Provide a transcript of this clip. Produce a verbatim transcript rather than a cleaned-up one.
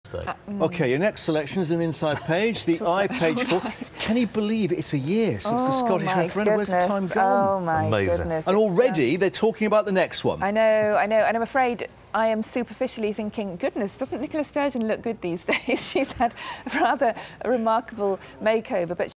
Uh, mm. OK, your next selection is an inside page, the I page four. Can you believe it? It's a year since oh, the Scottish referendum? Where's the time gone? Oh, my Amazing. goodness. And already they're talking about the next one. I know, I know, and I'm afraid I am superficially thinking, goodness, doesn't Nicola Sturgeon look good these days? She's had rather a remarkable makeover, but